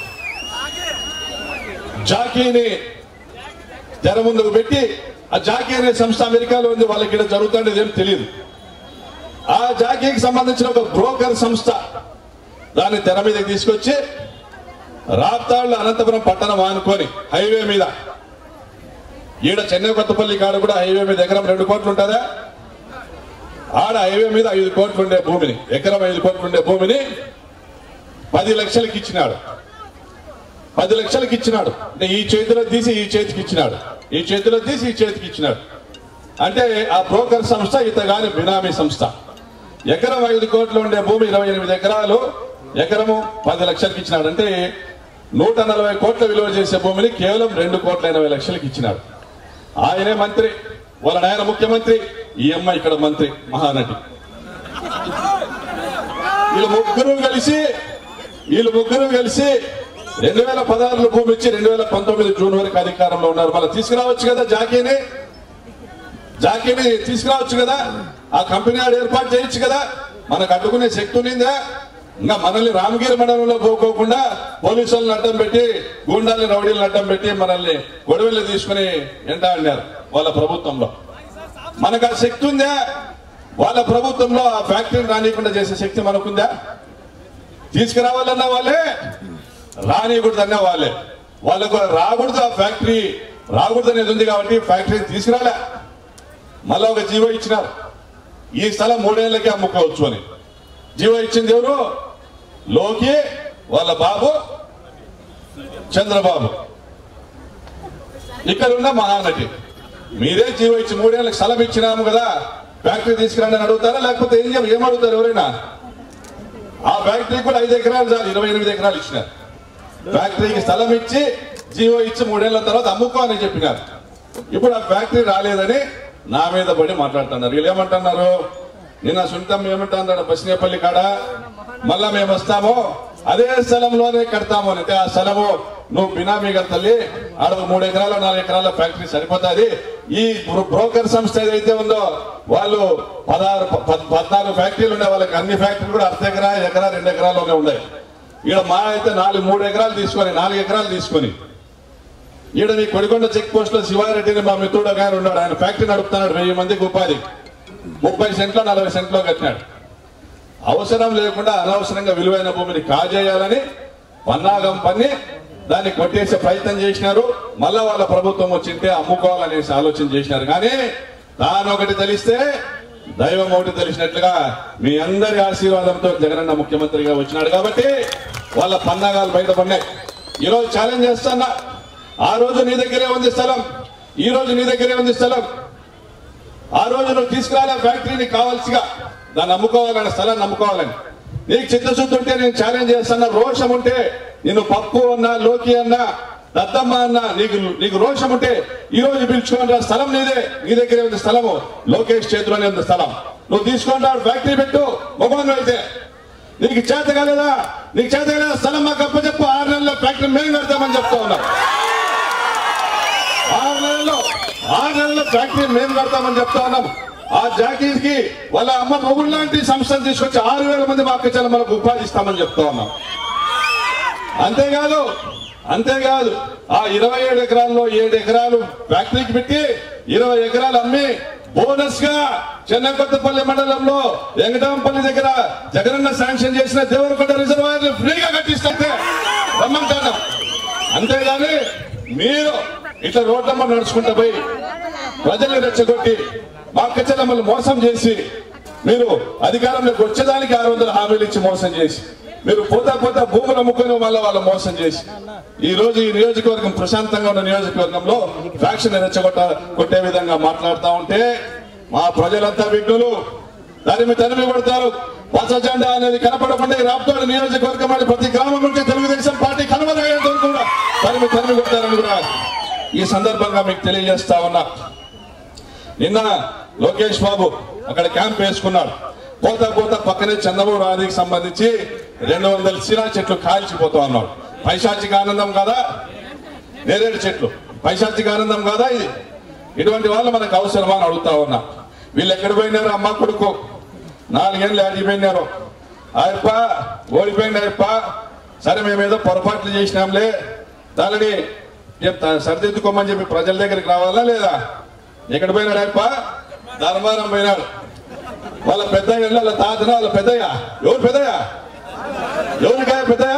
జాకీని తెర ముందుకు పెట్టి, ఆ జాకీ అనే సంస్థ అమెరికాలో ఉంది, వాళ్ళకి ఇక్కడ జరుగుతుండేది ఏం తెలియదు. ఆ జాకీకి సంబంధించిన ఒక బ్రోకర్ సంస్థ దాన్ని తెర మీదకి తీసుకొచ్చి రాప్తాళ్ళు అనంతపురం పట్టణం ఆనుకొని హైవే మీద, ఈడ చెన్నై కొత్తపల్లి కాడ కూడా హైవే మీద ఎకరం 2 కోట్లు ఉంటుందా, ఆడ హైవే మీద 5 కోట్లు ఉండే భూమిని, ఎకరం 5 కోట్లు ఉండే భూమిని 10 లక్షలకి ఇచ్చినాడు. 10 లక్షలకి ఇచ్చినాడు అంటే ఈ చేతిలో తీసి ఈ చేతికి ఇచ్చినాడు, ఈ చేతిలో తీసి ఈ చేతికి ఇచ్చినాడు. అంటే ఆ బ్రోకర్ సంస్థ ఇతగాని బినామీ సంస్థ. ఎకరం 5 కోట్లు ఉండే భూమి 28 ఎకరాలు, ఎకరము 10 లక్షలకి ఇచ్చినాడు. అంటే 140 కోట్ల విలువ చేసే భూమిని కేవలం 2,80,00,000 ఇచ్చినాడు. ఆయనే మంత్రి, వాళ్ళ నాయన ముఖ్యమంత్రి, ఈ అమ్మాయి ఇక్కడ మంత్రి, మహానటి. వీళ్ళు ముగ్గురు కలిసి 2016లో భూమి ఇచ్చి 2019 జూన్ వరకు అధికారంలో ఉన్నారు. మళ్ళీ తీసుకురావచ్చు కదా జాకీని తీసుకురావచ్చు కదా, ఆ కంపెనీ ఆడ ఏర్పాటు చేయొచ్చు కదా. మనకు అడ్డుకునే శక్తి ఉన్నిందా? ఇంకా మనల్ని రామగిరి మండలంలో పోకోకుండా పోలీసులను అడ్డం పెట్టి, గూండాలని రౌడీలను అడ్డం పెట్టి మనల్ని గొడవలు తీసుకుని ఎంటాడినారు వాళ్ళ ప్రభుత్వంలో. మనకు ఆ శక్తి ఉందా? వాళ్ళ ప్రభుత్వంలో ఆ ఫ్యాక్టరీని రానియకుండా చేసే శక్తి మనకుందా? తీసుకురావాలన్నా వాళ్ళే, రానియకూడదన్నా వాళ్ళే. వాళ్ళకు రాకూడదు, ఆ ఫ్యాక్టరీ రాకూడదు అనేది ఉంది కాబట్టి ఫ్యాక్టరీని తీసుకురాలే. మళ్ళా ఒక జీవో ఇచ్చినారు, ఈ స్థలం 3 ఏళ్లకే అమ్ముకోవచ్చు అని. జీవో ఇచ్చింది ఎవరు? లోకి వాళ్ళ బాబు చంద్రబాబు, ఇక్కడ ఉన్న మహానటి. మీరే జీవో ఇచ్చి 3 ఏళ్ళకి స్థలం ఇచ్చినాము కదా, ఫ్యాక్టరీ తీసుకురండి అని అడుగుతారా? లేకపోతే ఏం అడుగుతారు ఎవరైనా? ఆ ఫ్యాక్టరీకి కూడా 5 ఎకరాలు చాలు, 28 ఎకరాలు ఇచ్చినారు. ఫ్యాక్టరీకి స్థలం ఇచ్చి జీవో ఇచ్చి 3 ఏళ్ల తర్వాత అమ్ముకో అని చెప్పినారు. ఇప్పుడు ఆ ఫ్యాక్టరీ రాలేదని నా మీద పడి మాట్లాడుతున్నారు. వీళ్ళు ఏమంటున్నారు? నిన్న సునీతం ఏమంటున్నాడు, బసినేపల్లి కాడ మళ్ళా మేము వస్తాము, అదే స్థలంలోనే కడతాము అంటే, ఆ స్థలము నువ్వు బినామీగా తల్లి, ఆడ 3 ఎకరాలు 4 ఎకరాల ఫ్యాక్టరీ సరిపోతుంది. ఈ బ్రోకర్ సంస్థ ఏదైతే ఉందో వాళ్ళు 14 ఫ్యాక్టరీలు ఉన్నాయి. వాళ్ళకి అన్ని ఫ్యాక్టరీలు కూడా అర్ధ ఎకరా, 2 ఎకరాల్లోనే ఉన్నాయి. ఇక్కడ మా అయితే 3 ఎకరాలు తీసుకొని, 4 ఎకరాలు తీసుకొని, ఈడ మీ కొడికొండ చెక్ పోస్ట్ లో శివారెడ్డిని మా మిత్రుడు గారు ఉన్నాడు, ఆయన ఫ్యాక్టరీ నడుపుతున్నాడు, 1000 మందికి ఉపాధి, 30 సెంట్లో 40 సెంట్లో కట్టినాడు. అవసరం లేకుండా అనవసరంగా విలువైన భూమిని కాజేయాలని పన్నాగం పన్ని దాన్ని కొట్టేసే ప్రయత్నం చేసినారు. మళ్ళా వాళ్ళ ప్రభుత్వం వచ్చింటే అమ్ముకోవాలనేసి ఆలోచన చేసినారు. కానీ తాను ఒకటి తెలిస్తే దైవం ఒకటి తెలిసినట్లుగా మీ అందరి ఆశీర్వాదంతో జగనన్న ముఖ్యమంత్రిగా వచ్చినాడు కాబట్టి వాళ్ళ పన్నాగాలు బయటపడినాయి. ఈరోజు ఛాలెంజ్ చేస్తున్నా, ఆ రోజు నీ దగ్గరే ఉంది స్థలం, ఈ రోజు నీ దగ్గరే ఉంది స్థలం. ఆ రోజు నువ్వు తీసుకురాలే ఫ్యాక్టరీని కావాల్సిగా దాన్ని అమ్ముకోవాలని, స్థలాన్ని అమ్ముకోవాలని. నీకు చిత్తశుద్ధి ఉంటే నేను ఛాలెంజ్ చేస్తున్నా, రోషం ఉంటే, నేను పప్పు అన్నా, లోకి అన్నా, దద్దమ్మ అన్నా, నీకు రోషం ఉంటే ఈ రోజు పిలుచుకోండి, స్థలం నీదే, నీ దగ్గరే ఉంది స్థలము, లోకేష్ చేతిలోనే ఉంది స్థలం, నువ్వు తీసుకుంటా ఫ్యాక్టరీ పెట్టు. మొగోను అయితే నీకు చేత కాలేదా? నీకు చేత కాలేదా? స్థలం మాకు అప్పచెప్పు, 6 నెలల్లో ఫ్యాక్టరీ మేము కడతామని చెప్తా ఉన్నాం. 6 నెలల్లో ఫ్యాక్టరీ మేము కడతామని చెప్తా ఉన్నాం. ఆ జాకీకి వాళ్ళ అమ్మ మొగుడు లాంటి సంస్థను తీసుకొచ్చి 6,000 మంది మా అక్క చెల్లెమ్మలకు ఉపాధి ఇస్తామని చెప్తా ఉన్నాం. అంతేకాదు ఆ 27 ఎకరాల్లో 7 ఎకరాలు ఫ్యాక్టరీకి పెట్టి 20 ఎకరాలు అమ్మి బోనస్ గా చెన్నకొత్తపల్లి మండలంలో వెంకటంపల్లి దగ్గర జగనన్న శాంక్షన్ చేసిన దేవరకొండ రిజర్వాయర్ ఫ్రీగా కట్టిస్తే రమ్మంటున్నాం. అంతేగాని మీరు ఇట్లా రోడ్లమ్మ నడుచుకుంటూ పోయి ప్రజల్ని రెచ్చగొట్టి మా అక్క చెల్లెమ్మలు మోసం చేసి, మీరు అధికారంలోకి వచ్చేదానికి 600 హామీలు ఇచ్చి మోసం చేసి మీరు పోతా పోతా భూములు అమ్ముకునే వాళ్ళ మోసం చేసి ఈ రోజు ఈ నియోజకవర్గం ప్రశాంతంగా ఉన్న నియోజకవర్గంలో ఫ్యాక్షన్ కొట్టే విధంగా మాట్లాడుతూ ఉంటే మా ప్రజలంతా విఘ్నులు తరిమి కొడతారు. పచ్చ జెండా అనేది కనపడకుండా రాప్తాడు నియోజకవర్గం అని ప్రతి గ్రామం నుంచి తెలుగుదేశం పార్టీ కనుమరుగయ్యేంత వరకు కూడా తరిమి కొడతారని కూడా ఈ సందర్భంగా మీకు తెలియజేస్తా ఉన్నా. నిన్న లోకేష్ బాబు అక్కడ క్యాంప్ వేసుకున్నాడు. పోతా పక్కనే చంద్రబాబు రాజుకి సంబంధించి 200 సిరా చెట్లు కాల్చిపోతా ఉన్నాడు. పైశాచిక ఆనందం కాదా? నేరేడు చెట్లు పైశాచిక ఆనందం కాదా? ఇది ఇటువంటి వాళ్ళు మనకు అవసరమా అని అడుగుతా ఉన్నా. వీళ్ళు ఎక్కడ పోయినారు? అమ్మ కొడుకు 4 ఏళ్ళు ఆడిపోయినారు. ఆయప్ప ఓడిపోయింది. ఆయప్ప సరే మేమేదో పొరపాట్లు చేసినాంలే, దానిని సరిదిద్దుకోమని చెప్పి ప్రజల దగ్గరికి రావాలా లేదా? ఎక్కడ పోయినాడు ఆయప్ప? ధర్మారం పోయినాడు. వాళ్ళ పెద్దయ్య వాళ్ళ తాతన వాళ్ళ పెద్దయ్య ఎవరు? ఎవరికాయ పెద్దయ్య?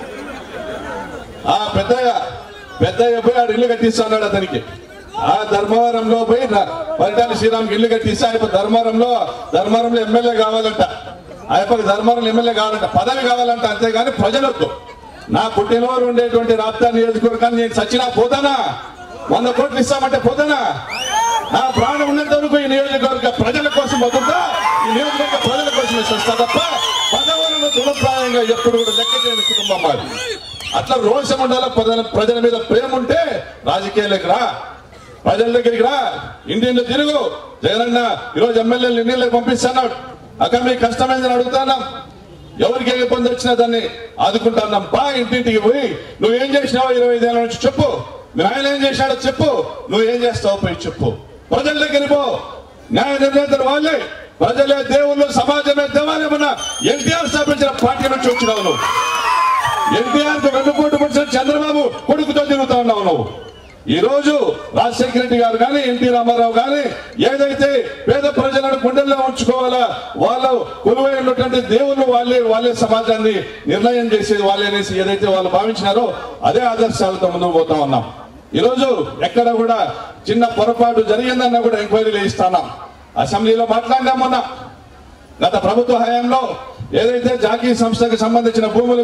ఆ పెద్దయ్య పోయి ఆడు ఇల్లు కట్టిస్తున్నాడు అతనికి. ఆ ధర్మవరంలో పోయి పరిటాల శ్రీరామ్కి ఇల్లు కట్టిస్తే ఆయన ధర్మవరంలో ఎమ్మెల్యే కావాలంట. ఆయప్పకి ధర్మవరంలో ఎమ్మెల్యే కావాలంట, పదవి కావాలంట. అంతేగాని ప్రజలకు నా పుట్టినవారు ఉండేటువంటి రాప్తా నియోజకవర్గాన్ని నేను సచ్చినా పోతానా? 100 కోట్లు ఇస్తామంటే పోతానా? నా ప్రాణం ఉన్నంత వరకు ఈ నియోజకవర్గ ప్రజల కోసం బతుకుతా, ఈ నియోజకవర్గ ప్రజల కోసం వస్తా తప్ప పదవులను దురప్రాయంగా ఎప్పుడు కూడా లెక్క చేయని కుటుంబం మాది. అట్లా రోషం ఉండాలి. ప్రజల మీద ప్రేమ ఉంటే రాజకీయాలకు రా, ప్రజల దగ్గరికి రా, ఇంటింటి తిరుగు. జగనన్న ఈరోజు ఎమ్మెల్యేలు ఎన్నిళ్ళకి పంపిస్తున్నాడు. అక్కడ మీకు కష్టమైందని అడుగుతున్నాం. ఎవరికి ఏ ఇబ్బంది వచ్చినా దాన్ని ఆదుకుంటున్నాం. ఇంటింటికి పోయి నువ్వేం చేసినావో 25 ఏళ్ళ నుంచి చెప్పు, మీ ఆయన ఏం చేశాడో చెప్పు, నువ్వేం చేస్తావో పోయి చెప్పు. ప్రజల దగ్గరికి పో. న్యాయ నిర్ణేతలు వాళ్ళే, ప్రజలే దేవుళ్ళు, సమాజమే దేవాలయం అన్న ఎన్టీఆర్ స్థాపించిన పార్టీ నుంచి వచ్చినావు నువ్వు. ఎన్టీఆర్ కు వెన్నుపోటు పడిన చంద్రబాబు కొడుకుతో తిరుగుతా ఉన్నావు నువ్వు. ఈ రోజు రాజశేఖర రెడ్డి గారు కానీ ఎన్టీ రామారావు కానీ ఏదైతే పేద ప్రజలను గుండెల్లో ఉంచుకోవాలా, వాళ్ళు కొలువైనటువంటి దేవుళ్ళు వాళ్ళే సమాజాన్ని నిర్ణయం చేసేది వాళ్ళే అనేసి ఏదైతే వాళ్ళు భావించినారో అదే ఆదర్శాలతో ముందుకు పోతా ఉన్నాం. ఈరోజు ఎక్కడ కూడా చిన్న పొరపాటు జరిగిందన్నా కూడా ఎంక్వైరీలు ఇస్తున్నాం. అసెంబ్లీలో మాట్లాడినాం మొన్న. గత ప్రభుత్వ హయాంలో ఏదైతే జాకీ సంస్థకు సంబంధించిన భూముల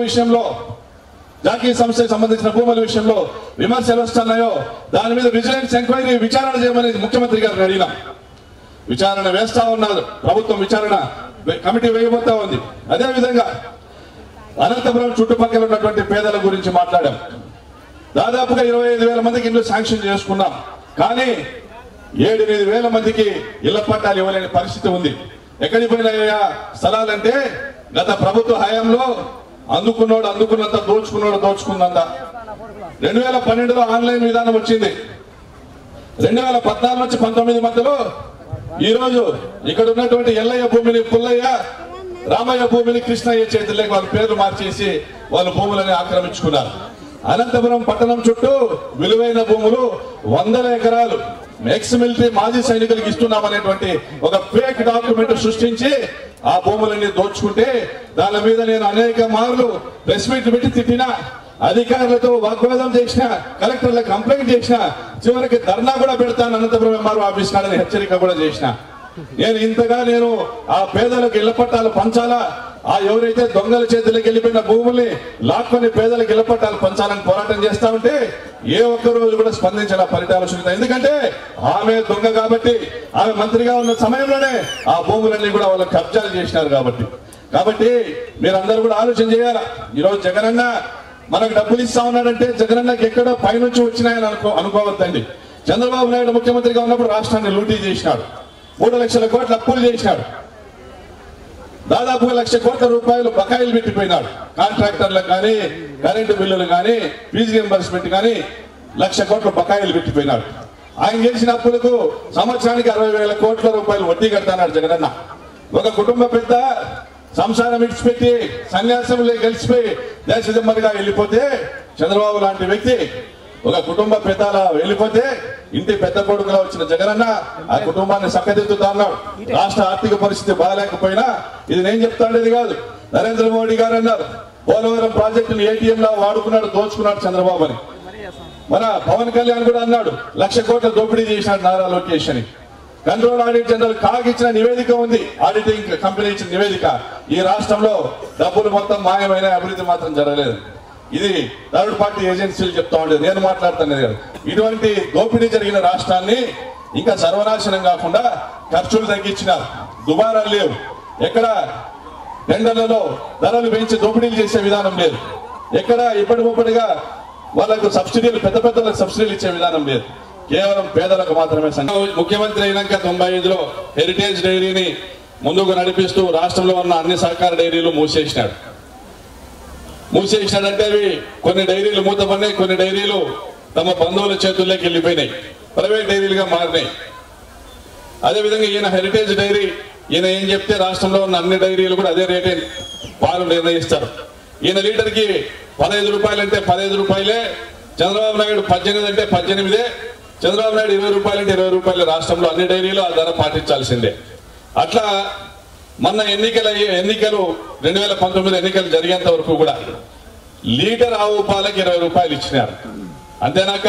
విషయంలో విమర్శలు వస్తున్నాయో దాని మీద విజిలెన్స్ ఎంక్వైరీ విచారణ చేయమని ముఖ్యమంత్రి గారిని అడిగినాం. విచారణ వేస్తా ఉన్నారు ప్రభుత్వం, విచారణ కమిటీ వేయబోతా ఉంది. అదేవిధంగా అనంతపురం చుట్టుపక్కల ఉన్నటువంటి పేదల గురించి మాట్లాడాం. దాదాపుగా 25,000 మందికి ఇల్లు శాంక్షన్ చేసుకున్నాం. కానీ 7-8 మందికి ఇళ్ల పట్టాలు ఇవ్వలేని పరిస్థితి ఉంది. ఎక్కడికి పోయినాయా స్థలాలంటే గత ప్రభుత్వ హయాంలో అందుకున్నంత దోచుకుందంత. 2012లో ఆన్లైన్ విధానం వచ్చింది. 2014 నుంచి 19 మధ్యలో ఈ రోజు ఇక్కడ ఉన్నటువంటి ఎల్లయ్య భూమిని పుల్లయ్య, రామయ్య భూమిని కృష్ణయ్య చేతుల్లోకి వాళ్ళ పేర్లు మార్చేసి వాళ్ళ భూములని ఆక్రమించుకున్నారు. అనంతపురం పట్టణం చుట్టూ విలువైన భూములు 100 ఎకరాలు ఎక్స్ మిలిటరీ మాజీ సైనికులకు ఇస్తున్నామనేటువంటి ఒక ఫేక్ డాక్యుమెంట్ సృష్టించి ఆ భూములన్నీ దోచుకుంటే దాని మీద నేను అనేక మార్లు ప్రెస్ మీట్ పెట్టి తిట్టినా, అధికారులతో వాగ్వాదం చేసిన, కలెక్టర్లకు కంప్లైంట్ చేసిన, చివరికి ధర్నా కూడా పెడతాను అనంతపురం ఎంఆర్ఓ ఆఫీస్ కాడని హెచ్చరిక కూడా చేసిన. నేను ఆ పేదలకు ఇళ్ల పట్టాలు పంచాలా, ఆ ఎవరైతే దొంగల చేతులకు వెళ్ళిపోయిన భూముల్ని లాక్కొని పేదలకు ఇళ్ల పట్టాలు పంచాలని పోరాటం చేస్తా ఉంటే ఏ ఒక్క రోజు కూడా స్పందించాల పరిటాల సునీత. ఎందుకంటే ఆమె దొంగ కాబట్టి, ఆమె మంత్రిగా ఉన్న సమయంలోనే ఆ భూములన్నీ కూడా వాళ్ళు కబ్జాలు చేసినారు కాబట్టి మీరందరూ కూడా ఆలోచన చేయాలా. ఈరోజు జగనన్న మనకు డబ్బులు ఇస్తా ఉన్నాడంటే జగనన్నకి ఎక్కడో పైనుంచి వచ్చినాయని అనుకోవద్దండి. చంద్రబాబు నాయుడు ముఖ్యమంత్రిగా ఉన్నప్పుడు రాష్ట్రాన్ని లూటీ చేసినాడు. 3 లక్షల కోట్ల అప్పులు చేసినాడు. దాదాపుగా 1,00,000 కోట్ల రూపాయలు బకాయిలు పెట్టిపోయినాడు. కాంట్రాక్టర్లకు కానీ, కరెంటు బిల్లులు కానీ, ఫీజు రియంబర్స్మెంట్ కానీ 1,00,000 కోట్ల బకాయిలు పెట్టిపోయినాడు. ఆయన చేసిన అప్పులకు సంవత్సరానికి 60,000 కోట్ల రూపాయలు వడ్డీ కడతాడు జగనన్న. ఒక కుటుంబ పెద్ద సంసారం విడిచిపెట్టి సన్యాసంలో కలిసిపోయి దేశదిమ్మడిగా వెళ్ళిపోతే, చంద్రబాబు లాంటి వ్యక్తి ఒక కుటుంబ పెద్దలా వెళ్ళిపోతే ఇంటి పెద్ద కొడుకులా వచ్చిన జగనన్న ఆ కుటుంబాన్ని చక్కదిద్దుతా ఉన్నాడు. రాష్ట్ర ఆర్థిక పరిస్థితి బాగాలేకపోయినా ఇది నేను చెప్తాండేది కాదు, నరేంద్ర మోడీ గారు అన్నారు. పోలవరం ప్రాజెక్టును ATM లా వాడుకున్నాడు, దోచుకున్నాడు చంద్రబాబు అని. మన పవన్ కళ్యాణ్ కూడా అన్నాడు 1,00,000 కోట్ల దోపిడీ చేసినాడు నారా లోకేష్ అని. కంట్రోల్ ఆడిట్ జనరల్ కాగ్ ఇచ్చిన నివేదిక ఉంది, ఆడిటింగ్ కంపెనీ ఇచ్చిన నివేదిక. ఈ రాష్ట్రంలో డబ్బులు మొత్తం మాయమైన, అభివృద్ధి మాత్రం జరగలేదు. ఇది థర్డ్ పార్టీ ఏజెన్సీలు చెప్తా ఉండేది, నేను మాట్లాడుతాను కదా. ఇటువంటి దోపిడీ జరిగిన రాష్ట్రాన్ని ఇంకా సర్వనాశనం కాకుండా ఖర్చులు తగ్గించినారు, దుబారాలు లేవు, ఎక్కడ టెండర్లలో ధరలు పెంచి దోపిడీలు చేసే విధానం లేదు, ఎక్కడ ఇప్పటికప్పుడుగా వాళ్ళకు సబ్సిడీలు పెద్ద పెద్దలకు సబ్సిడీలు ఇచ్చే విధానం లేదు, కేవలం పేదలకు మాత్రమే. ముఖ్యమంత్రి అయినాక 95లో హెరిటేజ్ డైరీని ముందుకు నడిపిస్తూ రాష్ట్రంలో ఉన్న అన్ని సహకార డైరీలు మూసేసినాడంటే అవి కొన్ని డైరీలు మూతపడినాయి, కొన్ని డైరీలు తమ బంధువుల చేతుల్లోకి వెళ్ళిపోయినాయి, ప్రైవేట్ డైరీలుగా మారినాయి. అదేవిధంగా ఈయన హెరిటేజ్ డైరీ, ఈయన ఏం చెప్తే రాష్ట్రంలో ఉన్న అన్ని డైరీలు కూడా అదే రేటే పాలు నిర్ణయిస్తారు. ఈయన లీటర్కి 15 రూపాయలంటే 15 రూపాయలే, చంద్రబాబు నాయుడు 18 అంటే 18, చంద్రబాబు నాయుడు 20 రూపాయలంటే 20 రూపాయలు. రాష్ట్రంలో అన్ని డైరీలు ఆ ధర పాటించాల్సిందే. అట్లా మొన్న ఎన్నికలు 2019 ఎన్నికలు జరిగేంత వరకు కూడా లీటర్ ఆవు పాలకి 20 రూపాయలు ఇచ్చినారు. అంతేనాక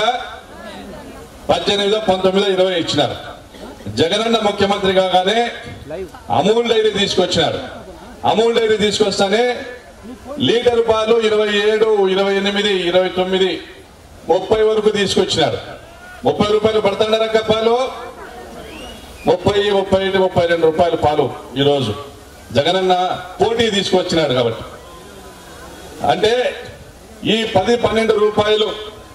18, 19, 20 ఇచ్చినారు. జగనన్న ముఖ్యమంత్రి కాగానే అమూల్ డైరీ తీసుకొచ్చినారు. అమూల్ డైరీ తీసుకొస్తానే లీటర్ పాలు 27, 28, 29, 30 వరకు తీసుకొచ్చినారు. 30 రూపాయలు పడుతున్నారక్క పాలు, 30, 31, 32 రూపాయలు పాలు ఈరోజు జగనన్న పోటీ తీసుకొచ్చినాడు. కాబట్టి అంటే ఈ 10-12 రూపాయలు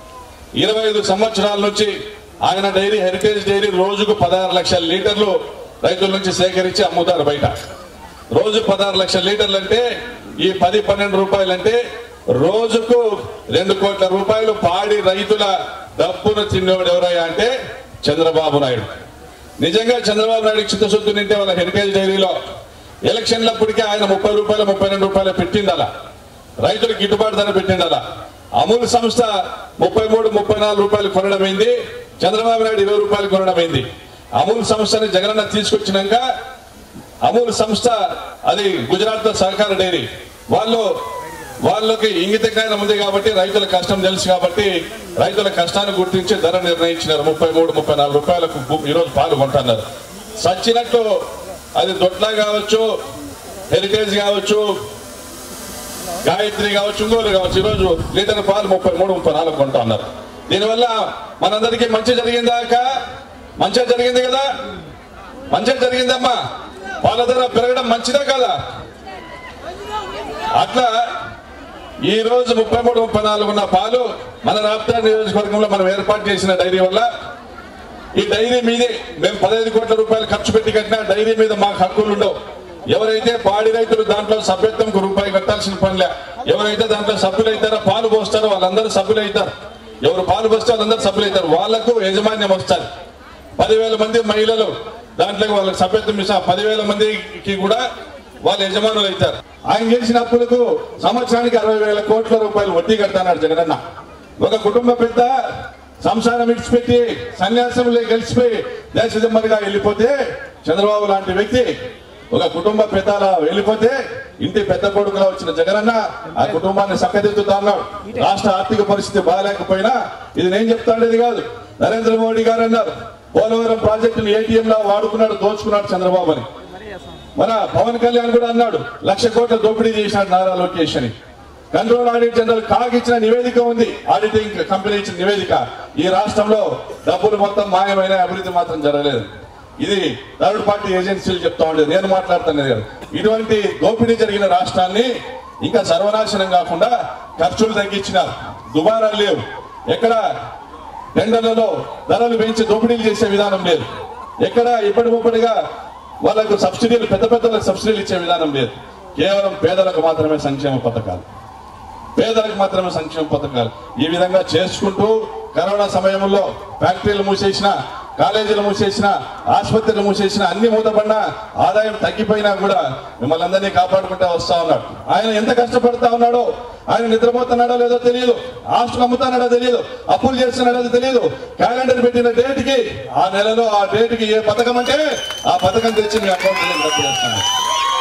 25 సంవత్సరాల నుంచి ఆయన డైరీ, హెరిటేజ్ డైరీ రోజుకు 16 లక్షల లీటర్లు రైతుల నుంచి సేకరించి అమ్ముతారు బయట. రోజు 16 లక్షల లీటర్లు అంటే ఈ 10-12 రూపాయలు అంటే రోజుకు 2 కోట్ల రూపాయలు పాడి రైతుల డబ్బును తిన్నోడు ఎవరయ్యా అంటే చంద్రబాబు నాయుడు. నిజంగా చంద్రబాబు నాయుడు చిత్తశుద్ధి నింటే వాళ్ళ హెరిటేజ్ డైరీలో ఎలక్షన్లప్పటికే ఆయన 30 రూపాయలు 32 రూపాయలు పెట్టిండాల, రైతులకు గిట్టుబాటు ధర పెట్టిండాల. అమూల్ సంస్థ 33, 34 రూపాయలు కొనడమైంది, చంద్రబాబు నాయుడు 20 రూపాయలు కొనడమైంది. అమూల్ సంస్థని జగనన్న తీసుకొచ్చినాక అమూల్ సంస్థ అది గుజరాత్ సహకార డైరీ, వాళ్ళకి ఇంగిత జ్ఞానం ఉంది కాబట్టి, రైతుల కష్టం తెలుసు కాబట్టి రైతుల కష్టాన్ని గుర్తించి ధర నిర్ణయించినారు. 33, 34 రూపాయలకు ఈరోజు పాలు కొంటున్నారు. సచ్చినట్టు అది దొడ్లా కావచ్చు, హెరిటేజ్ కావచ్చు, గాయత్రి కావచ్చు, ఇంకోరు కావచ్చు, ఈరోజు లీటర్ పాలు 33, 34 కొంటా ఉన్నారు. దీనివల్ల మనందరికీ మంచి జరిగిందా అక్క? మంచిగా జరిగింది కదా, మంచిగా జరిగిందమ్మా. పాల ధర పెరగడం మంచిదే కదా. అట్లా ఈ రోజు 33, 34 ఉన్న పాలు మన రాప్తా నియోజకవర్గంలో మనం ఏర్పాటు చేసిన డైరీ వల్ల, ఈ డైరీ మీదే మేము 15 కోట్ల రూపాయలు ఖర్చు పెట్టి కట్టిన డైరీ మీద మాకు హక్కులు ఉండవు. ఎవరైతే పాడి రైతులు దాంట్లో సభ్యత్వంకు రూపాయి కట్టాల్సిన పనిలే, ఎవరైతే దాంట్లో సభ్యులు అవుతారో, పాలు పోస్తారో వాళ్ళందరూ సభ్యులు అవుతారు. ఎవరు పాలు పోస్తే వాళ్ళందరూ సభ్యులు అవుతారు. వాళ్లకు యజమాన్యం వస్తారు. 10,000 మంది మహిళలు దాంట్లో వాళ్ళకి సభ్యత్వం ఇస్తా, 10,000 మందికి కూడా వాళ్ళు యజమానులు అవుతారు. ఆయన చేసిన అప్పులకు సంవత్సరానికి 60,000 కోట్ల రూపాయలు వడ్డీ కడతాడు జగనన్న. ఒక కుటుంబ పెద్ద సంసారం విడిచిపెట్టి సన్యాసంలో కలిసిపోయి దేశదిమ్మడిగా వెళ్ళిపోతే, చంద్రబాబు లాంటి వ్యక్తి ఒక కుటుంబ పెద్దలా వెళ్ళిపోతే, ఇంటి పెద్ద కొడుకులా వచ్చిన జగనన్న ఆ కుటుంబాన్ని చక్కదిద్దుతా అన్నాడు. రాష్ట్ర ఆర్థిక పరిస్థితి బాగాలేకపోయినా ఇది నేను చెప్తాడేది కాదు, నరేంద్ర మోడీ గారు అన్నారు. పోలవరం ప్రాజెక్టును ATM లా వాడుకున్నాడు, దోచుకున్నాడు చంద్రబాబు అని. మన పవన్ కళ్యాణ్ కూడా అన్నాడు 1,00,000 కోట్ల దోపిడీ చేసినాడు నారా లోకేష్ అని. కంట్రోల్ ఆడిట్ జనరల్ కాగ్ ఇచ్చిన నివేదిక ఉంది, ఆడిటింగ్ కంపెనీ ఇచ్చిన నివేదిక. ఈ రాష్ట్రంలో డబ్బులు మొత్తం మాయమైన, అభివృద్ధి మాత్రం జరగలేదు. ఇది థర్డ్ పార్టీ ఏజెన్సీలు చెప్తా ఉండేది, నేను మాట్లాడుతాను కదా. ఇటువంటి దోపిడీ జరిగిన రాష్ట్రాన్ని ఇంకా సర్వనాశనం కాకుండా ఖర్చులు తగ్గించినారు, దుబారాలు లేవు, ఎక్కడ టెండర్లలో ధరలు పెంచి దోపిడీలు చేసే విధానం లేదు, ఎక్కడ ఇప్పటికప్పుడుగా వాళ్ళకు సబ్సిడీలు పెద్ద పెద్దలకు సబ్సిడీలు ఇచ్చే విధానం లేదు, కేవలం పేదలకు మాత్రమే సంక్షేమ పథకాలు, పేదలకు మాత్రమే సంక్షేమ పథకాలు. ఈ విధంగా చేసుకుంటూ కరోనా సమయంలో ఫ్యాక్టరీలు మూసేసిన, కాలేజీలు మూసేసిన, ఆసుపత్రులు మూసేసిన, అన్ని మూతపడినా ఆదాయం తగ్గిపోయినా కూడా మిమ్మల్ని అందరినీ కాపాడుకుంటూ వస్తా ఉన్నాడు. ఆయన ఎంత కష్టపడతా ఉన్నాడో, ఆయన నిద్రపోతున్నాడో లేదో తెలియదు, ఆస్తులు అమ్ముతున్నాడో తెలియదు, అప్పులు చేస్తున్నాడో తెలియదు. క్యాలెండర్ పెట్టిన డేట్కి, ఆ నెలలో ఆ డేట్కి ఏ పథకం అంటే ఆ పథకం తెచ్చి మీ అకౌంట్లో డబ్బు చేస్తున్నాడు.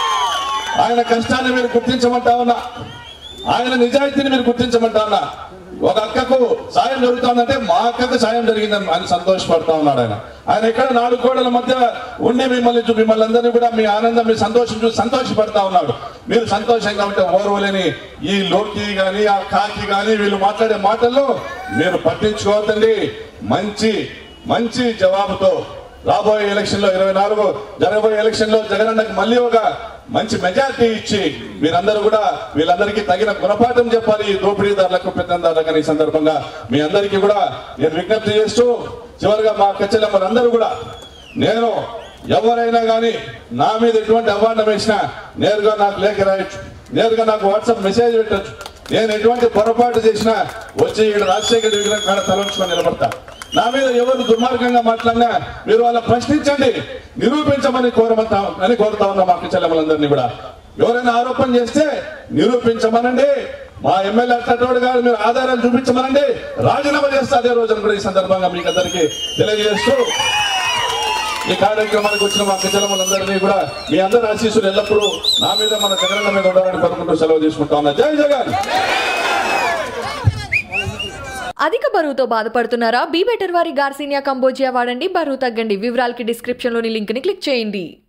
ఆయన కష్టాన్ని మీరు గుర్తించమంటా ఉన్నా, ఆయన నిజాయితీని మీరు గుర్తించమంటా ఉన్నా. ఒక అక్కకు సాయం జరుగుతుందంటే మా అక్కకు సాయం జరిగిందని ఆయన సంతోషపడతా ఉన్నాడు. ఆయన ఎక్కడ 4 గోడల మధ్య ఉండి మిమ్మల్ని అందరినీ కూడా మీ ఆనందం మీ సంతోషం చూసి సంతోషపడతా ఉన్నాడు. మీరు సంతోషంగా ఉంటే ఓర్వలేని ఈ లోకి గాని ఆ కాకి గాని వీళ్ళు మాట్లాడే మాటల్లో మీరు పట్టించుకోవద్దండి. మంచి జవాబుతో రాబోయే ఎలక్షన్ లో 24 జరగబోయే ఎలక్షన్ లో జగనన్నకు మళ్ళీ ఒక మంచి మెజార్టీ ఇచ్చి మీరందరూ కూడా వీళ్ళందరికీ తగిన గుణపాఠం చెప్పాలి. ఈ దోపిడీదారులకు పెత్తందారులకు ఈ సందర్భంగా మీ అందరికీ కూడా నేను విజ్ఞప్తి చేస్తూ చివరిగా మా కచ్చెలమ్మలందరూ కూడా నేను ఎవరైనా కానీ నా మీద ఎటువంటి అవార్డు వేసినా నేరుగా నాకు లేఖ రాయొచ్చు, నేరుగా నాకు వాట్సాప్ మెసేజ్ పెట్టచ్చు. నేను ఎటువంటి పొరపాటు చేసినా వచ్చి ఇక్కడ రాజశేఖర విగ్రహం కాడ తలంచుకొని నిలబడతా. నా మీద ఎవరు దుర్మార్గంగా మాట్లాడినా మీరు వాళ్ళ ప్రశ్నించండి, నిరూపించమని కోరుతా ఉన్నా మా చెల్లెమ్మలందరినీ కూడా. ఎవరైనా ఆరోపణ చేస్తే నిరూపించమనండి. మా ఎమ్మెల్యే అట్టోడు గారు మీరు ఆధారాలు చూపించమనండి, రాజీనామా చేస్తే అదే రోజున కూడా ఈ సందర్భంగా మీకు అందరికీ తెలియజేస్తూ ఈ కార్యక్రమానికి వచ్చిన మా చెల్లెమ్మలందరినీ కూడా మీ అందరి ఆశీస్సులు ఎల్లప్పుడూ నా మీద మన జగనన్న మీద ఉండాలని కోరుకుంటూ సెలవు తీసుకుంటా ఉన్నా. జై జగన్. అధిక బరువుతో బాధపడుతున్నారా? బీ బెటర్ వారి గార్సినియా కంబోజియా వాడండి, బరువు తగ్గండి. వివరాలకి డిస్క్రిప్షన్ లోని లింక్ ని క్లిక్ చేయండి.